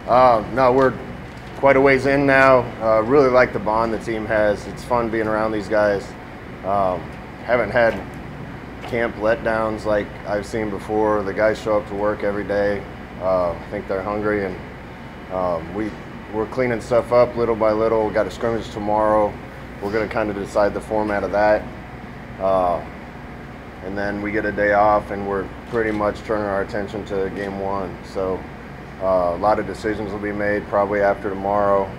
No, we're quite a ways in now. Really like the bond the team has. It's fun being around these guys. Haven't had camp letdowns like I've seen before. The guys show up to work every day. I think they're hungry, and we're cleaning stuff up little by little. We got a scrimmage tomorrow. We're going to kind of decide the format of that. And then we get a day off, and we're pretty much turning our attention to game one. So a lot of decisions will be made probably after tomorrow.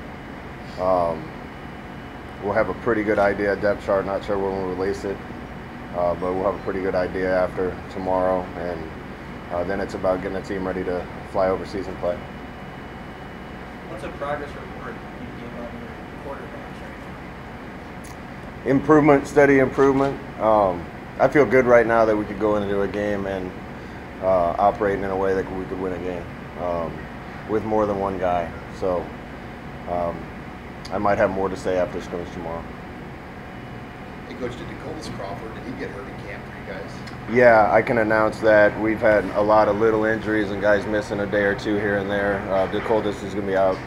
We'll have a pretty good idea of depth chart. Not sure when we'll release it, but we'll have a pretty good idea after tomorrow. And then it's about getting the team ready to fly overseas and play. What's a progress report you give on your quarterbacks right now? Improvement, steady improvement. I feel good right now that we could go into a game and operate in a way that we could win a game with more than one guy. So I might have more to say after scrimmage tomorrow. Hey, Coach, did Nicholas Crawford, did he get hurt in camp for you guys? Yeah, I can announce that we've had a lot of little injuries and guys missing a day or two here and there. DeColdis is going to be out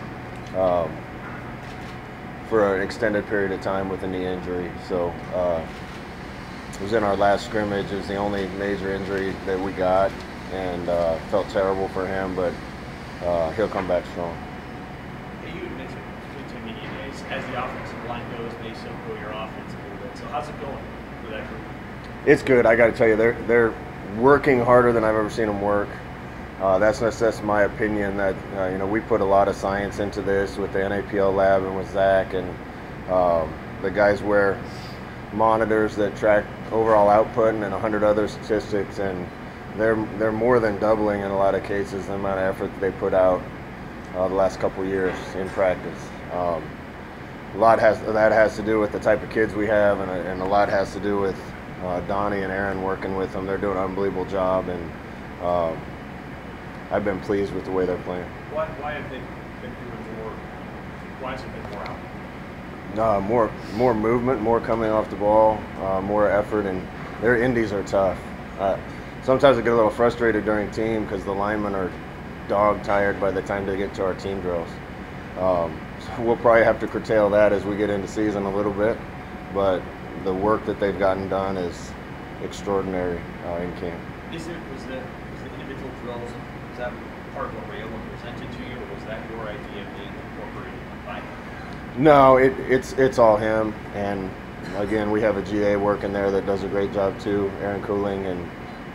for an extended period of time with a knee injury. So it was in our last scrimmage. It was the only major injury that we got, and felt terrible for him, but he'll come back strong. Hey, you had mentioned 15 media days. As the offensive line goes, they still grow your offense a little bit. So how's it going for that group? It's good. I got to tell you, they're working harder than I've ever seen them work. That's my opinion. That we put a lot of science into this with the NAPL lab and with Zach, and the guys wear monitors that track overall output and 100 other statistics, and they're more than doubling in a lot of cases the amount of effort that they put out the last couple years in practice. A lot that has to do with the type of kids we have, and a lot has to do with Donnie and Aaron working with them. They're doing an unbelievable job, and I've been pleased with the way they're playing. Why have they been doing more? Why has it been more out? More movement, more coming off the ball, more effort, and their indies are tough. Sometimes I get a little frustrated during team because the linemen are dog tired by the time they get to our team drills. So we'll probably have to curtail that as we get into season a little bit, but the work that they've gotten done is extraordinary in camp. Was the individual drills, is that part of what Ray Owen presented to you, or was that your idea of being incorporated by him? No, it's all him, and again, we have a GA working there that does a great job too, Aaron Cooling, and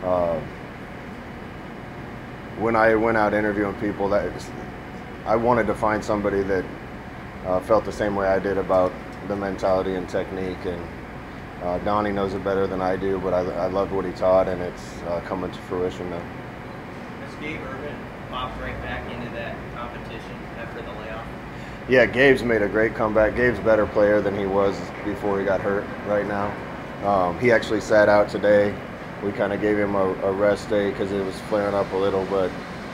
when I went out interviewing people, I wanted to find somebody that felt the same way I did about the mentality and technique, and Donnie knows it better than I do, but I loved what he taught, and it's coming to fruition now. Has Gabe Ervin popped right back into that competition after the layoff? Yeah, Gabe's made a great comeback. Gabe's a better player than he was before he got hurt right now. He actually sat out today. We kind of gave him a rest day because it was flaring up a little, but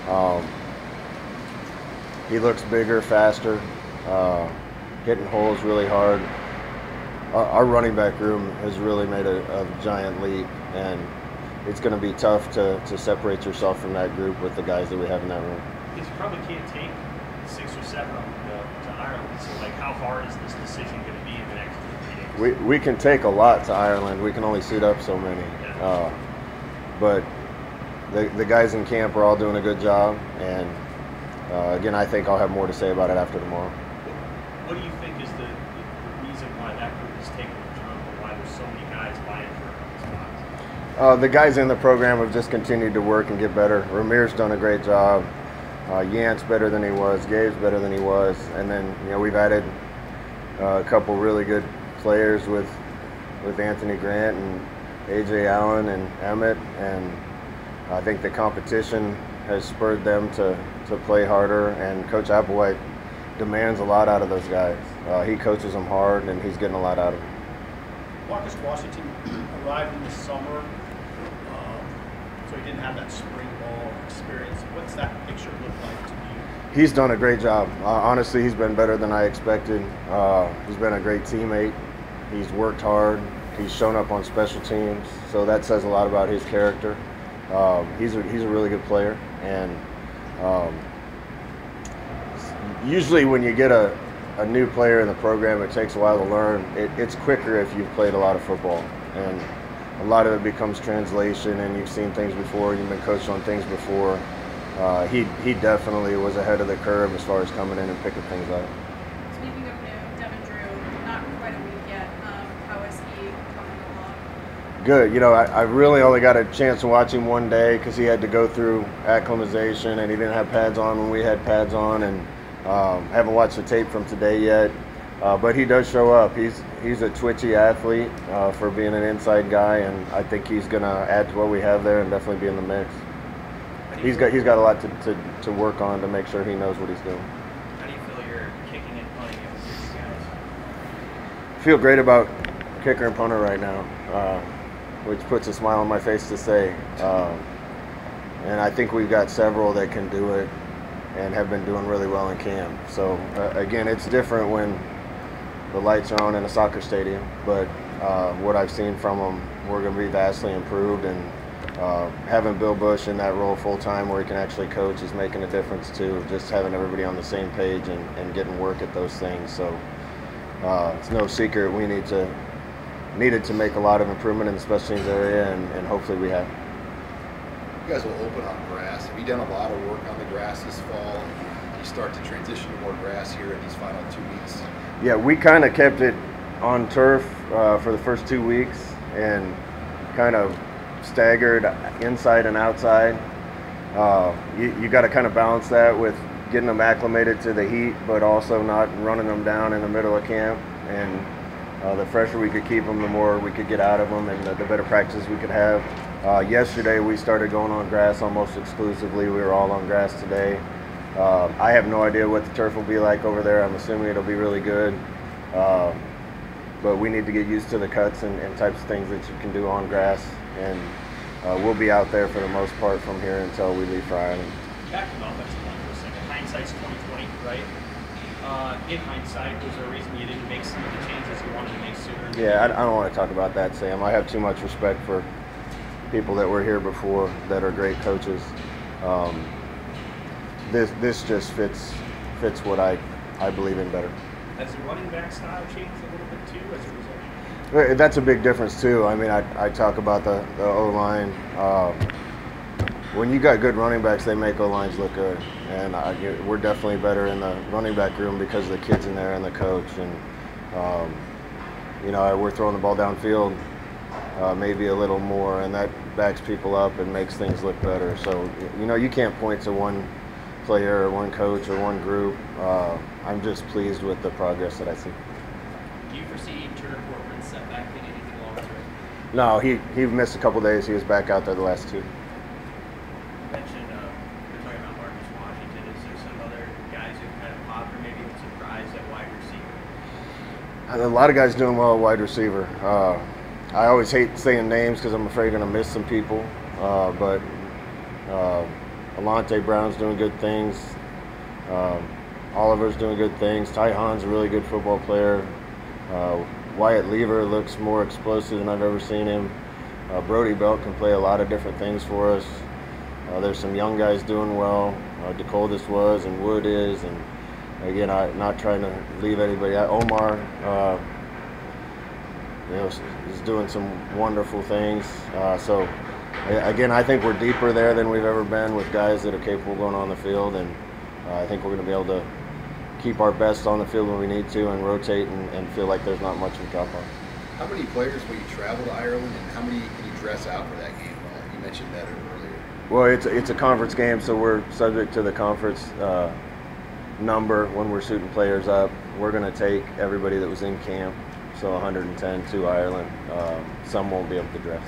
he looks bigger, faster, hitting holes really hard. Our running back room has really made a giant leap, and it's going to be tough to separate yourself from that group with the guys that we have in that room. Because you probably can't take 6 or 7 of them to Ireland. So, how hard is this decision going to be in the next 3 days? We can take a lot to Ireland. We can only suit up so many. Yeah. But the guys in camp are all doing a good job, and again, I think I'll have more to say about it after tomorrow. What do you think is the reason why that group is taking the jump, and why there's so many guys vying for spots? The guys in the program have just continued to work and get better. Ramir's done a great job. Yant's better than he was. Gabe's better than he was. And then we've added a couple really good players with Anthony Grant and A.J. Allen and Emmett, and I think the competition has spurred them to play harder, and Coach Applewhite demands a lot out of those guys. He coaches them hard, and he's getting a lot out of them. Marcus Washington arrived in the summer, so he didn't have that spring ball experience. What's that picture look like to you? He's done a great job. Honestly, he's been better than I expected. He's been a great teammate. He's worked hard. He's shown up on special teams, so that says a lot about his character. He's a really good player, and usually when you get a new player in the program, it takes a while to learn. It's quicker if you've played a lot of football, and a lot of it becomes translation, and you've seen things before, and you've been coached on things before. He definitely was ahead of the curve as far as coming in and picking things up. Speaking of new, Devin Drew, not quite a week yet. How is he coming along? Good. You know, I really only got a chance to watch him one day because he had to go through acclimatization, and he didn't have pads on when we had pads on, and haven't watched the tape from today yet. But he does show up. He's a twitchy athlete for being an inside guy, and I think he's going to add to what we have there and definitely be in the mix. He's got a lot to work on to make sure he knows what he's doing. How do you feel you're kicking and punting against these guys? Feel great about kicker and punter right now, which puts a smile on my face to say. And I think we've got several that can do it and have been doing really well in camp. So again, it's different when the lights are on in a soccer stadium, but what I've seen from them, we're going to be vastly improved, and having Bill Bush in that role full time where he can actually coach is making a difference too. Just having everybody on the same page and getting work at those things. So it's no secret we needed to make a lot of improvement in the special teams area, and hopefully we have. You guys will open on grass. Have you done a lot of work on the grass this fall? You start to transition to more grass here in these final 2 weeks? Yeah, we kind of kept it on turf for the first 2 weeks and kind of staggered inside and outside. You got to kind of balance that with getting them acclimated to the heat, but also not running them down in the middle of camp. And the fresher we could keep them, the more we could get out of them, and the better practices we could have. Yesterday we started going on grass almost exclusively. We were all on grass today. I have no idea what the turf will be like over there. I'm assuming it'll be really good. But we need to get used to the cuts and types of things that you can do on grass. And we'll be out there for the most part from here until we leave for Ireland. Back to the offensive line for a second. Hindsight's 2020, right? In hindsight, was there a reason you didn't make some of the changes you wanted to make sooner? Yeah, I don't want to talk about that, Sam. I have too much respect for people that were here before that are great coaches. This just fits what I believe in better. Has the running back style changed a little bit too as a result? That's a big difference too. I mean, I talk about the O-line. When you got good running backs, they make O-lines look good. And we're definitely better in the running back room because of the kids in there and the coach. And, we're throwing the ball downfield maybe a little more, and that backs people up and makes things look better. So, you can't point to one player or one coach or one group. I'm just pleased with the progress that I see. Do you foresee Turner Portman's setback being anything long term? No, he missed a couple days. He was back out there the last 2. You mentioned you're talking about Marcus Washington. Is there some other guys who kind of popped or maybe even surprised at wide receiver? A lot of guys doing well at wide receiver. I always hate saying names because I'm afraid I'm going to miss some people. But Alante Brown's doing good things. Oliver's doing good things. Ty Hahn's a really good football player. Wyatt Lever looks more explosive than I've ever seen him. Brody Belt can play a lot of different things for us. There's some young guys doing well. DeColdis was, and Wood is, and again, I'm not trying to leave anybody out. Omar, is doing some wonderful things. So again, I think we're deeper there than we've ever been with guys that are capable of going on the field, and I think we're going to be able to keep our best on the field when we need to and rotate and feel like there's not much of a drop-off. How many players will you travel to Ireland, and how many can you dress out for that game? You mentioned that earlier. Well, it's a conference game, so we're subject to the conference number when we're shooting players up. We're going to take everybody that was in camp, so 110 to Ireland. Some won't be able to dress.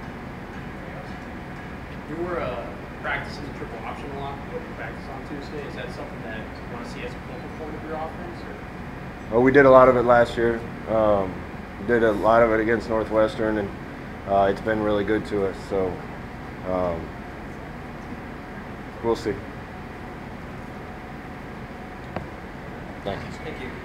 Your practice is a triple option a lot. What you practice on Tuesday, is that something that you want to see as a focal point of your offense? Or? Well, we did a lot of it last year. Did a lot of it against Northwestern, and it's been really good to us. So we'll see. Thank you. Thank you.